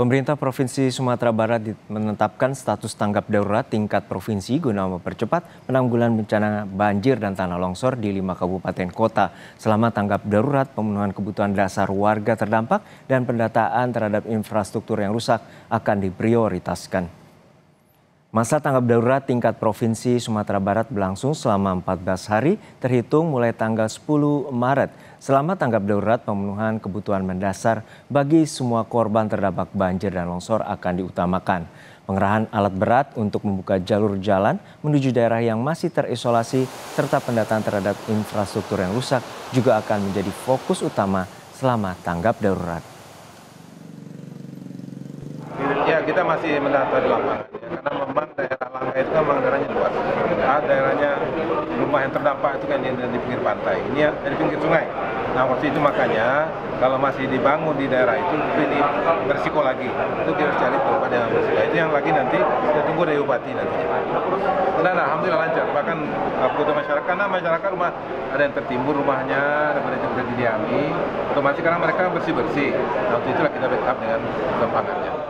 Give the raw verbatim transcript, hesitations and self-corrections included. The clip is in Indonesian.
Pemerintah Provinsi Sumatera Barat menetapkan status tanggap darurat tingkat provinsi guna mempercepat penanggulangan bencana banjir dan tanah longsor di lima kabupaten kota. Selama tanggap darurat, pemenuhan kebutuhan dasar warga terdampak dan pendataan terhadap infrastruktur yang rusak akan diprioritaskan. Masa tanggap darurat tingkat Provinsi Sumatera Barat berlangsung selama empat belas hari terhitung mulai tanggal sepuluh Maret. Selama tanggap darurat, pemenuhan kebutuhan mendasar bagi semua korban terdampak banjir dan longsor akan diutamakan. Pengerahan alat berat untuk membuka jalur jalan menuju daerah yang masih terisolasi serta pendataan terhadap infrastruktur yang rusak juga akan menjadi fokus utama selama tanggap darurat. Ya, kita masih mendata di lapangan ya, karena memang daerah Langga itu kan memang daerahnya luas. Nah, daerahnya rumah yang terdampak itu kan di, di pinggir pantai, ini ya di pinggir sungai. Nah, waktu itu makanya kalau masih dibangun di daerah itu, ini bersiko lagi. Itu kita harus cari tempat yang bersiko. Itu yang lagi nanti kita tunggu dari bupati nanti. Dan alhamdulillah lancar. Bahkan kebutuhan masyarakat, karena masyarakat rumah ada yang tertimbun rumahnya, ada yang sudah didiami. Otomatis karena mereka bersih-bersih. Nah, waktu itulah kita backup dengan tempangannya.